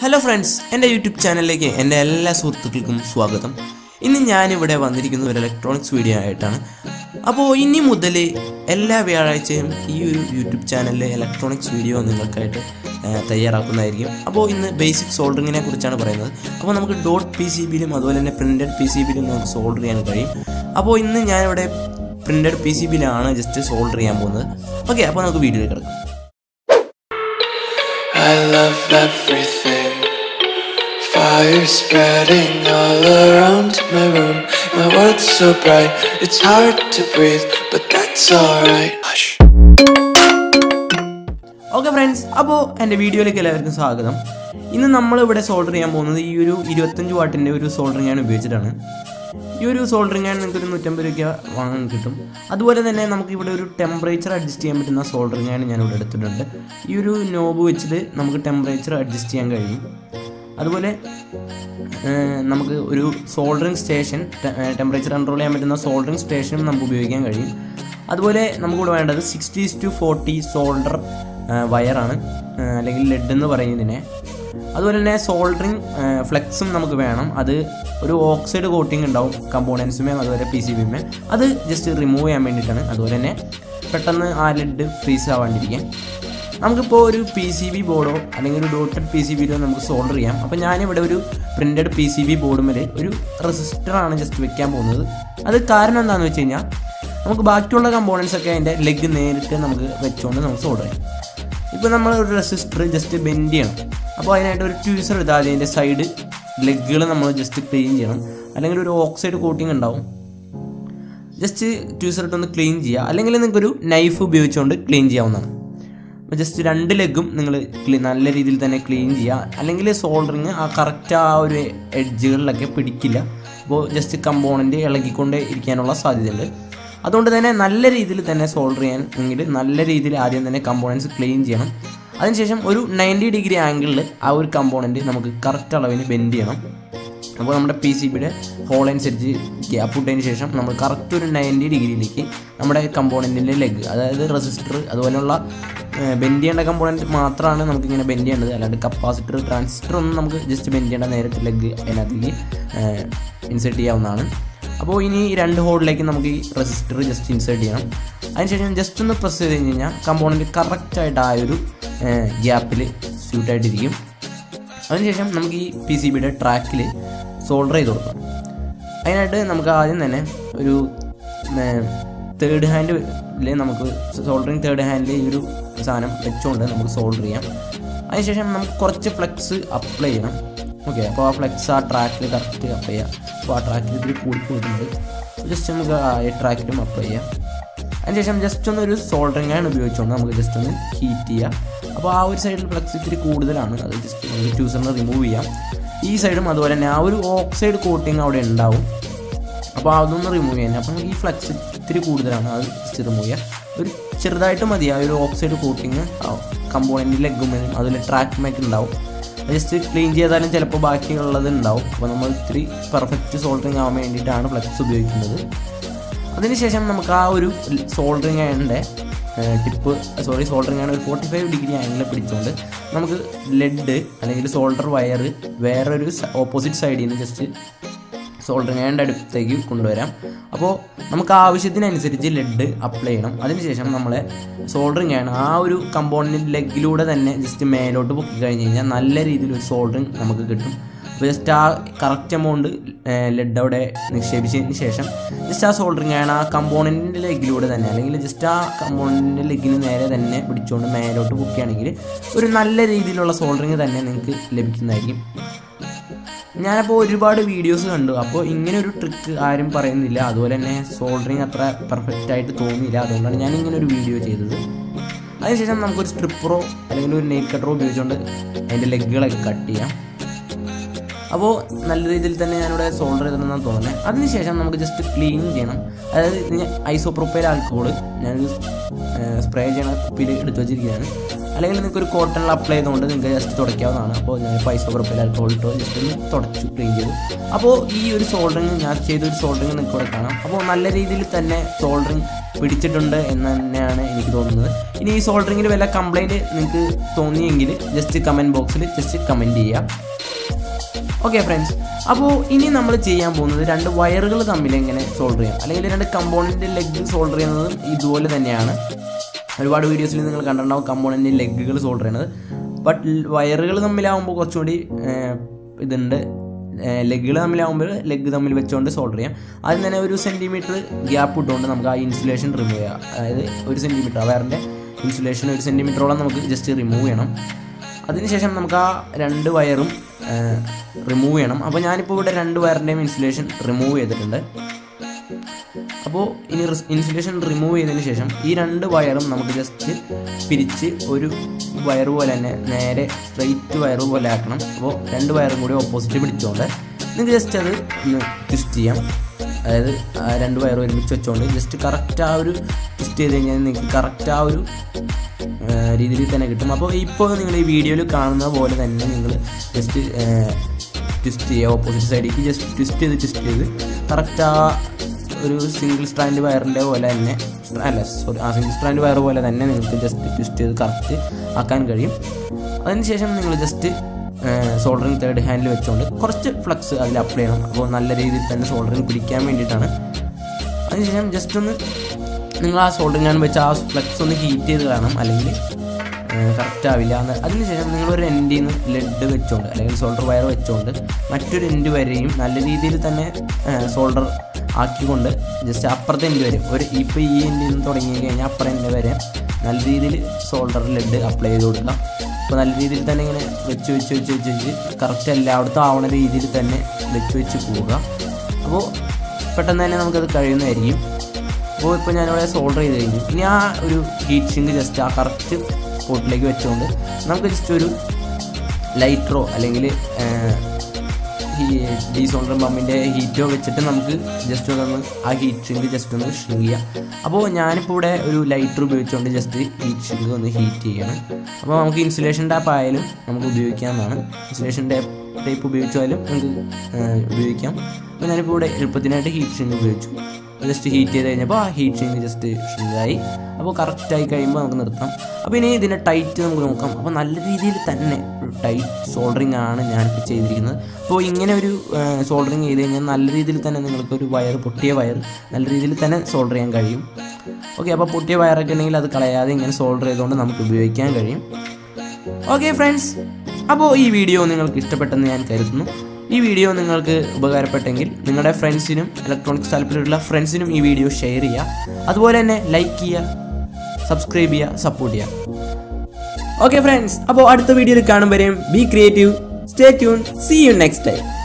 Hello friends, എൻ്റെ YouTube ചാനലിലേക്ക് എൻ്റെ എല്ലാ സുഹൃത്തുക്കൾക്കും സ്വാഗതം. ഇന്ന് ഞാനിവിടെ വന്നിരിക്കുന്ന ഒരു ഇലക്ട്രോണിക്സ് വീഡിയോ ആയിട്ടാണ്. അപ്പോൾ ഇനി മുതൽ എല്ലാ വ്യാഴാഴ്ചയും ഈ ഒരു യൂട്യൂബ് ചാനലിലെ ഇലക്ട്രോണിക്സ് വീഡിയോ നിങ്ങൾക്കായിട്ട് തയ്യാറാക്കുന്നതായിരിക്കും. അപ്പോൾ ഇന്ന് ബേസിക് സോൾഡറിങ്ങിനെ കുറിച്ചാണ് പറയുന്നത്. അപ്പോൾ നമുക്ക് ഡോട്ട് പി സി ബിയിലും അതുപോലെ തന്നെ പ്രിൻറ്റഡ് പി സി ബിയിലും നമുക്ക് സോൾഡർ ചെയ്യാൻ കഴിയും. അപ്പോൾ ഇന്ന് ഞാനിവിടെ പ്രിൻറ്റഡ് പി സി ബിയിലാണ് ജസ്റ്റ് സോൾഡർ ചെയ്യാൻ പോകുന്നത്. ഓക്കെ, അപ്പോൾ നമുക്ക് വീഡിയോയിൽ കിടക്കാം. I love everything. Fire spreading all around my room. My world's so bright, it's hard to breathe, but that's alright. Hush. Okay friends, അപ്പോൾ എൻ്റെ വീഡിയോയിലേക്ക് എല്ലാവർക്കും സ്വാഗതം. ഇന്ന് നമ്മളിവിടെ സോൾഡർ ചെയ്യാൻ പോകുന്നത് ഈ ഒരു 25 വാട്ടിൻ്റെ ഒരു സോൾഡറിങ് ഞാൻ ഉപയോഗിച്ചിട്ടാണ്. ഈ ഒരു സോൾഡറിങ് ഞാൻ നിങ്ങൾക്ക് ഒരു 150 രൂപയ്ക്ക് വാങ്ങാൻ കിട്ടും. അതുപോലെ തന്നെ നമുക്കിവിടെ ഒരു ടെമ്പറേച്ചർ അഡ്ജസ്റ്റ് ചെയ്യാൻ പറ്റുന്ന സോൾഡറിങ് ഞാൻ ഇവിടെ എടുത്തിട്ടുണ്ട്. ഈ ഒരു നോബ് വെച്ചിട്ട് നമുക്ക് ടെമ്പറേച്ചർ അഡ്ജസ്റ്റ് ചെയ്യാൻ കഴിയും. അതുപോലെ നമുക്ക് ഒരു സോൾഡറിങ് സ്റ്റേഷൻ, ടെമ്പറേച്ചർ കൺട്രോൾ ചെയ്യാൻ പറ്റുന്ന സോൾഡറിങ് സ്റ്റേഷനും നമുക്ക് ഉപയോഗിക്കാൻ കഴിയും. അതുപോലെ നമുക്കിവിടെ വേണ്ടത് 60:40 സോൾഡർ വയറാണ്, അല്ലെങ്കിൽ ലെഡ് എന്ന് പറയുന്നതിനെ. അതുപോലെ തന്നെ സോൾഡറിങ് ഫ്ലെക്സും നമുക്ക് വേണം. അത് ഒരു ഓക്സൈഡ് കോട്ടിങ് ഉണ്ടാവും കമ്പോണൻസുമേ അതുപോലെ പി സി ബിമേ. അത് ജസ്റ്റ് റിമൂവ് ചെയ്യാൻ വേണ്ടിയിട്ടാണ്. അതുപോലെ തന്നെ പെട്ടെന്ന് ആ ലെഡ് ഫ്രീസ് ആവാണ്ടിരിക്കാൻ നമുക്കിപ്പോൾ ഒരു പി സി ബി ബോർഡോ അല്ലെങ്കിൽ ഒരു ഡോട്ടഡ് പി സി ബിയിലോ നമുക്ക് സോൾഡർ ചെയ്യാം. അപ്പോൾ ഞാനിവിടെ ഒരു പ്രിൻറ്റഡ് പി സി ബി ബോർഡുമേൽ ഒരു റെസിസ്റ്ററാണ് ജസ്റ്റ് വെക്കാൻ പോകുന്നത്. അത് കാരണം എന്താണെന്ന് വെച്ച് കഴിഞ്ഞാൽ നമുക്ക് ബാക്കിയുള്ള കമ്പോണൻസൊക്കെ അതിൻ്റെ ലെഗ് നേരിട്ട് നമുക്ക് വെച്ചുകൊണ്ട് നമുക്ക് സോൾഡർ ചെയ്യാം. ഇപ്പോൾ നമ്മൾ ഒരു റെസിസ്റ്റർ ജസ്റ്റ് ബെൻഡ് ചെയ്യണം. അപ്പോൾ അതിനായിട്ട് ഒരു ട്യൂസർ എടുത്താൽ അതിൻ്റെ സൈഡ് ലെഗുകൾ നമ്മൾ ജസ്റ്റ് ക്ലീൻ ചെയ്യണം. അല്ലെങ്കിൽ ഒരു ഓക്സൈഡ് കോട്ടിങ് ഉണ്ടാവും, ജസ്റ്റ് ട്യൂസർ ഇട്ടൊന്ന് ക്ലീൻ ചെയ്യുക. അല്ലെങ്കിൽ നിങ്ങൾക്കൊരു നൈഫ് ഉപയോഗിച്ചുകൊണ്ട് ക്ലീൻ ചെയ്യാവുന്നതാണ്. അപ്പോൾ ജസ്റ്റ് 2 ലെഗും നിങ്ങൾ നല്ല രീതിയിൽ തന്നെ ക്ലീൻ ചെയ്യുക. അല്ലെങ്കിൽ സോൾഡറിങ് ആ കറക്റ്റ് ആ ഒരു എഡ്ജുകളിലൊക്കെ പിടിക്കില്ല. അപ്പോൾ ജസ്റ്റ് കമ്പോണൻറ്റ് ഇളകിക്കൊണ്ടേ ഇരിക്കാനുള്ള സാധ്യതയുണ്ട്. അതുകൊണ്ട് തന്നെ നല്ല രീതിയിൽ തന്നെ സോൾഡർ ചെയ്യാൻ എങ്കിൽ നല്ല രീതിയിൽ ആദ്യം തന്നെ കമ്പോണൻസ് ക്ലീൻ ചെയ്യണം. അതിനുശേഷം ഒരു 90 ഡിഗ്രി ആംഗിളിൽ ആ ഒരു കമ്പോണൻറ്റ് നമുക്ക് കറക്റ്റ് അളവിന് ബെൻഡ് ചെയ്യണം. അപ്പോൾ നമ്മുടെ പി സി ബിയുടെ ഹോൾ അനുസരിച്ച് ഗ്യാപ്പ് ഇട്ടതിന് ശേഷം നമ്മൾ കറക്റ്റ് ഒരു 90 ഡിഗ്രിയിലേക്ക് നമ്മുടെ കമ്പോണൻറ്റിൻ്റെ ലെഗ്, അതായത് റെസിസ്റ്റർ അതുപോലെയുള്ള ബെൻഡ് ചെയ്യേണ്ട കമ്പോണൻറ്റ് മാത്രമാണ് നമുക്കിങ്ങനെ ബെൻഡ് ചെയ്യേണ്ടത്. അല്ലാണ്ട് കപ്പാസിറ്റർ, ട്രാൻസിസ്റ്റർ ഒന്നും നമുക്ക് ജസ്റ്റ് ബെൻഡ് ചെയ്യേണ്ട, നേരിട്ട് ലെഗ് അതിനകത്തേക്ക് ഇൻസേർട്ട് ചെയ്യാവുന്നതാണ്. അപ്പോൾ ഇനി 2 ഹോളിലേക്ക് നമുക്ക് ഈ റെസിസ്റ്റർ ജസ്റ്റ് ഇൻസേർട്ട് ചെയ്യണം. അതിനുശേഷം ജസ്റ്റ് ഒന്ന് പ്രസ് ചെയ്ത് കഴിഞ്ഞ് കഴിഞ്ഞാൽ കമ്പോണൻറ്റ് കറക്റ്റായിട്ട് ആ ഒരു ഗ്യാപ്പിൽ സ്യൂട്ടായിട്ടിരിക്കും. അതിനുശേഷം നമുക്ക് ഈ പി സി ബിയുടെ ട്രാക്കിൽ സോൾഡർ ചെയ്ത് കൊടുക്കാം. അതിനായിട്ട് നമുക്ക് ആദ്യം തന്നെ ഒരു തേർഡ് ഹാൻഡിൽ നമുക്ക് സോൾഡറിങ് തേർഡ് ഹാൻഡിൽ ഈ ഒരു സാധനം വെച്ചുകൊണ്ട് നമുക്ക് സോൾഡർ ചെയ്യാം. അതിനുശേഷം നമുക്ക് കുറച്ച് ഫ്ലെക്സ് അപ്ലൈ ചെയ്യണം. ഓക്കെ, അപ്പോൾ ആ ഫ്ലെക്സ് ആ ട്രാക്കിൽ കറക്റ്റ് അപ്ലൈ ചെയ്യാം. അപ്പോൾ ആ ട്രാക്കിൽ ഇത്തിരി കൂടിപ്പോയിട്ടുണ്ട്, ജസ്റ്റ് നമുക്ക് ആ ട്രാക്കിലും അപ്ലൈ ചെയ്യാം. അതിനുശേഷം ജസ്റ്റ് ഒന്നൊരു സോൾഡറിങ് ആണ് ഉപയോഗിച്ചുകൊണ്ട് നമുക്ക് ജസ്റ്റ് ഒന്ന് ഹീറ്റ് ചെയ്യാം. അപ്പോൾ ആ ഒരു സൈഡിൽ ഫ്ലെക്സ് ഇത്തിരി കൂടുതലാണ്, അത് ജസ്റ്റ് നമുക്ക് ട്യൂസറിന് റിമൂവ് ചെയ്യാം. ഈ സൈഡും അതുപോലെ തന്നെ ആ ഒരു ഓക്സൈഡ് കോട്ടിങ് അവിടെ ഉണ്ടാവും, അപ്പോൾ അതൊന്ന് റിമൂവ് ചെയ്യാൻ. അപ്പോൾ നമുക്ക് ഈ ഫ്ലെക്സ് ഇത്തിരി കൂടുതലാണ്, അത് ജസ്റ്റ് റിമൂവ് ചെയ്യാം. ഒരു ചെറുതായിട്ട് മതി ആ ഒരു ഓക്സൈഡ് കോട്ടിങ് കമ്പോണൻറ്റ് ലെഗുമേലും അതുപോലെ ട്രാക്ക് മേക്ക് ഉണ്ടാവും. ജസ്റ്റ് ക്ലീൻ ചെയ്താലും ചിലപ്പോൾ ബാക്കിയുള്ളത് ഉണ്ടാവും. അപ്പോൾ നമ്മൾ ഇത്തിരി പെർഫെക്റ്റ് സോൾഡറിങ് ആവാൻ വേണ്ടിയിട്ടാണ് ഫ്ലെക്സ് ഉപയോഗിക്കുന്നത്. അതിനുശേഷം നമുക്ക് ആ ഒരു സോൾഡറിങ് ആയതിൻ്റെ സോൾഡറിങ് ആണ് ഒരു 45 ഡിഗ്രി ആംഗിളിൽ പിടിച്ചുകൊണ്ട് നമുക്ക് ലെഡ് അല്ലെങ്കിൽ സോൾഡർ വയർ വേറൊരു ഓപ്പോസിറ്റ് സൈഡിൽ നിന്ന് ജസ്റ്റ് സോൾഡറിങ് ആയതിൻ്റെ അടുത്തേക്ക് കൊണ്ടുവരാം. അപ്പോൾ നമുക്ക് ആവശ്യത്തിനനുസരിച്ച് ലെഡ് അപ്ലൈ ചെയ്യണം. അതിനുശേഷം നമ്മളെ സോൾഡറിങ് ആണ് ആ ഒരു കമ്പോണൻറ്റ് ലെഗിലൂടെ തന്നെ ജസ്റ്റ് മേലോട്ട് പൊക്കി കഴിഞ്ഞ് കഴിഞ്ഞാൽ നല്ല രീതിയിൽ ഒരു സോൾഡറിങ് നമുക്ക് കിട്ടും. അപ്പോൾ ജസ്റ്റ് ആ കറക്റ്റ് എമൗണ്ട് ലെഡ് അവിടെ നിക്ഷേപിച്ചതിന് ശേഷം ജസ്റ്റ് ആ സോൾഡറിങ് ആണ് ആ കമ്പോണൻറ്റിൻ്റെ ലെഗിലൂടെ തന്നെ, അല്ലെങ്കിൽ ജസ്റ്റ് ആ കമ്പോണൻറ്റിൻ്റെ ലെഗിന് നേരെ തന്നെ പിടിച്ചുകൊണ്ട് മേലോട്ട് പൊക്കുകയാണെങ്കിൽ ഒരു നല്ല രീതിയിലുള്ള സോൾഡറിങ് തന്നെ നിങ്ങൾക്ക് ലഭിക്കുന്നതായിരിക്കും. ഞാനപ്പോൾ ഒരുപാട് വീഡിയോസ് കണ്ടു, അപ്പോൾ ഇങ്ങനെ ഒരു ട്രിക്ക് ആരും പറയുന്നില്ല. അതുപോലെ തന്നെ സോൾഡറിങ് അത്ര പെർഫെക്റ്റ് ആയിട്ട് തോന്നിയില്ല, അതുകൊണ്ടാണ് ഞാൻ ഇങ്ങനെ ഒരു വീഡിയോ ചെയ്തത്. അതിനുശേഷം നമുക്കൊരു സ്ട്രിപ്പറോ അല്ലെങ്കിൽ ഒരു നെയിൽ കട്ടറോ ഉപയോഗിച്ചുകൊണ്ട് അതിൻ്റെ ലെഗുകളൊക്കെ കട്ട് ചെയ്യാം. അപ്പോൾ നല്ല രീതിയിൽ തന്നെ ഞാനിവിടെ സോൾഡർ ചെയ്തിട്ടുണ്ടെന്നാണ് തോന്നുന്നത്. അതിനുശേഷം നമുക്ക് ജസ്റ്റ് ക്ലീൻ ചെയ്യണം. അതായത് ഐസോപ്രോപ്പൈൽ ആൽക്കഹോൾ ഞാനൊരു സ്പ്രേ ചെയ്യണ കുപ്പിയിൽ എടുത്ത് വെച്ചിരിക്കുകയാണ്. അല്ലെങ്കിൽ നിങ്ങൾക്ക് ഒരു കോട്ടണിൽ അപ്ലൈ ചെയ്തുകൊണ്ട് നിങ്ങൾക്ക് ജസ്റ്റ് തുടയ്ക്കാവുന്നതാണ്. അപ്പോൾ ഞാൻ പൈസ ഉറപ്പില്ല ആൽക്കഹോൾ ഇട്ടോ ജസ്റ്റ് ഒന്ന് തുടച്ചു ക്ലീൻ ചെയ്തു. അപ്പോൾ ഈ ഒരു സോൾഡറിങ് ഞാൻ ചെയ്തൊരു സോൾഡറിങ് നിങ്ങൾക്ക് ഇവിടെ കാണാം. അപ്പോൾ നല്ല രീതിയിൽ തന്നെ സോൾഡറിങ് പിടിച്ചിട്ടുണ്ട് എന്ന് തന്നെയാണ് എനിക്ക് തോന്നുന്നത്. ഇനി ഈ സോൾഡറിങ്ങിൽ വല്ല കംപ്ലൈൻറ്റ് നിങ്ങൾക്ക് തോന്നിയെങ്കിൽ ജസ്റ്റ് കമൻറ്റ് ബോക്സിൽ ജസ്റ്റ് കമൻറ്റ് ചെയ്യാം. ഓക്കെ ഫ്രണ്ട്സ്, അപ്പോൾ ഇനി നമ്മൾ ചെയ്യാൻ പോകുന്നത് 2 വയറുകൾ തമ്മിൽ എങ്ങനെ സോൾഡർ ചെയ്യാം, അല്ലെങ്കിൽ 2 കമ്പോണൻറ്റ് ലെഗ് സോൾഡർ ചെയ്യുന്നതും ഇതുപോലെ തന്നെയാണ്. ഒരുപാട് വീഡിയോസിൽ നിങ്ങൾ കണ്ടിട്ടുണ്ടാവും കമ്പോണൻറ്റ് ലെഗുകൾ സോൾഡർ ചെയ്യുന്നത്. ബട്ട് വയറുകൾ തമ്മിലാവുമ്പോൾ കുറച്ചുകൂടി ഇതുണ്ട്. ലെഗുകൾ തമ്മിലാവുമ്പോൾ ലെഗ് തമ്മിൽ വെച്ചുകൊണ്ട് സോൾഡർ ചെയ്യാം. ആദ്യം തന്നെ 1 സെൻറ്റിമീറ്റർ ഗ്യാപ്പ് ഇട്ടുകൊണ്ട് നമുക്ക് ആ ഇൻസുലേഷൻ റിമൂവ് ചെയ്യാം. അതായത് 1 സെൻറ്റിമീറ്റർ ആ വയറിൻ്റെ ഇൻസുലേഷൻ 1 സെൻറ്റിമീറ്ററോളം നമുക്ക് ജസ്റ്റ് റിമൂവ് ചെയ്യണം. അതിനുശേഷം നമുക്ക് ആ 2 വയറും റിമൂവ് ചെയ്യണം. അപ്പോൾ ഞാനിപ്പോൾ ഇവിടെ 2 വയറിൻ്റെയും ഇൻസുലേഷൻ റിമൂവ് ചെയ്തിട്ടുണ്ട്. അപ്പോൾ ഇനി ഇൻസുലേഷൻ റിമൂവ് ചെയ്തതിന് ശേഷം ഈ 2 വയറും നമുക്ക് ജസ്റ്റ് പിരിച്ച് ഒരു വയർ പോലെ തന്നെ നേരെ സ്ട്രെയിറ്റ് വയർ പോലെ ആക്കണം. അപ്പോൾ 2 വയറും കൂടി ഓപ്പോസിറ്റ് പിടിച്ചുകൊണ്ട് നിങ്ങൾക്ക് ജസ്റ്റ് അത് ഒന്ന് ട്വിസ്റ്റ് ചെയ്യാം. അതായത് 2 വയർ ഒരുമിച്ച് വെച്ചുകൊണ്ട് ജസ്റ്റ് കറക്റ്റ് ആ ഒരു ട്വിസ്റ്റ് ചെയ്ത് കഴിഞ്ഞാൽ നിങ്ങൾക്ക് കറക്റ്റ് ആ ഒരു രീതിയിൽ തന്നെ കിട്ടും. അപ്പോൾ ഇപ്പോൾ നിങ്ങൾ ഈ വീഡിയോയിൽ കാണുന്ന പോലെ തന്നെ നിങ്ങൾ ജസ്റ്റ് ട്വിസ്റ്റ് ചെയ്യുക. ഓപ്പോസിറ്റ് സൈഡിലേക്ക് ജസ്റ്റ് ട്വിസ്റ്റ് ചെയ്ത് കറക്റ്റ് ആ ഒരു സിംഗിൾ സ്ട്രാൻഡ് വയറിൻ്റെ പോലെ തന്നെ ആ സിംഗിൾ സ്ട്രാൻഡ് വയർ പോലെ തന്നെ നിങ്ങൾക്ക് ജസ്റ്റ് ട്വിസ്റ്റ് ചെയ്ത് കറക്റ്റ് ആക്കാൻ കഴിയും. അതിനുശേഷം നിങ്ങൾ ജസ്റ്റ് സോൾഡറിങ് തേർഡ് ഹാൻഡിൽ വെച്ചുകൊണ്ട് കുറച്ച് ഫ്ലക്സ് അതിൽ അപ്ലൈ ചെയ്യണം. അപ്പോൾ നല്ല രീതിയിൽ തന്നെ സോൾഡറിങ് പിടിക്കാൻ വേണ്ടിയിട്ടാണ്. അതിനുശേഷം ജസ്റ്റ് ഒന്ന് നിങ്ങൾ ആ സോൾഡറിങ് ഹാൻഡ് വെച്ച് ആ ഫ്ലക്സ് ഒന്ന് ഹീറ്റ് ചെയ്ത് കാണണം, അല്ലെങ്കിൽ കറക്റ്റ് ആവില്ല. അതിനുശേഷം നിങ്ങളൊരു എൻഡിൽ നിന്ന് ലെഡ് വെച്ചുകൊണ്ട് അല്ലെങ്കിൽ സോൾഡർ വയർ വെച്ചുകൊണ്ട് മറ്റൊരു എൻഡ് വരെയും നല്ല രീതിയിൽ തന്നെ സോൾഡർ ആക്കിക്കൊണ്ട് ജസ്റ്റ് അപ്പുറത്തെ എൻഡ് വരെ ഇപ്പോൾ ഈ എൻഡിൽ നിന്ന് തുടങ്ങി കഴിഞ്ഞാൽ അപ്പുറം എൻഡ് വരെ നല്ല രീതിയിൽ സോൾഡർ ലെഡ് അപ്ലൈ ചെയ്ത് കൊടുക്കുക. അപ്പോൾ നല്ല രീതിയിൽ തന്നെ ഇങ്ങനെ വെച്ച് കറക്റ്റ് എല്ലായിടത്തും ആവുന്ന രീതിയിൽ തന്നെ വെച്ച് പോവുക. അപ്പോൾ പെട്ടെന്ന് തന്നെ നമുക്കത് കഴിയുന്നതായിരിക്കും. അപ്പോൾ ഇപ്പോൾ ഞാനിവിടെ സോൾഡർ ചെയ്ത് കഴിഞ്ഞു. ഇനി ആ ഒരു ഹീറ്റ് സിങ്ക് ജസ്റ്റ് ആ കറക്റ്റ് സ്പോട്ടിലേക്ക് വെച്ചുകൊണ്ട് നമുക്ക് ജസ്റ്റ് ഒരു ലൈറ്ററോ അല്ലെങ്കിൽ ഡീസോൾഡറിങ് പമ്പിൻ്റെ ഹീറ്റോ വെച്ചിട്ട് നമുക്ക് ജസ്റ്റ് ഒന്ന് ആ ഹീറ്റ് സിങ്ക് ജസ്റ്റ് ഒന്ന് ഷ്രിങ്ക് ചെയ്യാം. അപ്പോൾ ഞാനിപ്പോൾ ഇവിടെ ഒരു ലൈറ്റർ ഉപയോഗിച്ചുകൊണ്ട് ജസ്റ്റ് ഹീറ്റ് സിങ്ക് ഒന്ന് ഹീറ്റ് ചെയ്യണം. അപ്പോൾ നമുക്ക് ഇൻസുലേഷൻ ടാപ്പ് ആയാലും നമുക്ക് ഉപയോഗിക്കാവുന്നതാണ്. ഇൻസുലേഷൻ ടൈപ്പ് ഉപയോഗിച്ചാലും നമുക്ക് ഉപയോഗിക്കാം. അപ്പോൾ ഞാനിപ്പോൾ ഇവിടെ എളുപ്പത്തിനായിട്ട് ഹീറ്റ് സിങ്ക് ഉപയോഗിച്ചു. ജസ്റ്റ് ഹീറ്റ് ചെയ്ത് കഴിഞ്ഞപ്പോൾ ആ ഹീറ്റ് സിങ്ക് ജസ്റ്റ് ഷ്രിങ്കായി. അപ്പോൾ കറക്റ്റായി കഴിയുമ്പോൾ നമുക്ക് നിർത്താം. അപ്പോൾ ഇനി ഇതിൻ്റെ ടൈറ്റ് നമുക്ക് നോക്കാം. അപ്പോൾ നല്ല രീതിയിൽ തന്നെ ടൈറ്റ് സോൾഡറിങ് ആണ് ഞാനിപ്പോൾ ചെയ്തിരിക്കുന്നത്. അപ്പോൾ ഇങ്ങനെ ഒരു സോൾഡറിങ് ചെയ്ത് കഴിഞ്ഞാൽ നല്ല രീതിയിൽ തന്നെ നിങ്ങൾക്കൊരു പൊട്ടിയ വയർ നല്ല രീതിയിൽ തന്നെ സോൾഡർ ചെയ്യാൻ കഴിയും. ഓക്കെ, അപ്പോൾ പൊട്ടിയ വയറൊക്കെ ഉണ്ടെങ്കിൽ അത് കളയാതെ ഇങ്ങനെ സോൾഡർ ചെയ്തുകൊണ്ട് നമുക്ക് ഉപയോഗിക്കാൻ കഴിയും. ഓക്കെ ഫ്രണ്ട്സ്, അപ്പോൾ ഈ വീഡിയോ നിങ്ങൾക്ക് ഇഷ്ടപ്പെട്ടെന്ന് ഞാൻ കരുതുന്നു. ഈ വീഡിയോ നിങ്ങൾക്ക് ഉപകാരപ്പെട്ടെങ്കിൽ നിങ്ങളുടെ ഫ്രണ്ട്സിനും ഇലക്ട്രോണിക്സ് താല്പര്യമുള്ള ഫ്രണ്ട്സിനും ഈ വീഡിയോ ഷെയർ ചെയ്യുക. അതുപോലെ തന്നെ ലൈക്ക് ചെയ്യുക, സബ്സ്ക്രൈബ് ചെയ്യുക, സപ്പോർട്ട് ചെയ്യുക. ഓക്കെ ഫ്രണ്ട്സ്, അപ്പോൾ അടുത്ത വീഡിയോയിൽ കാണും വരെയും be creative, stay tune, see you next time.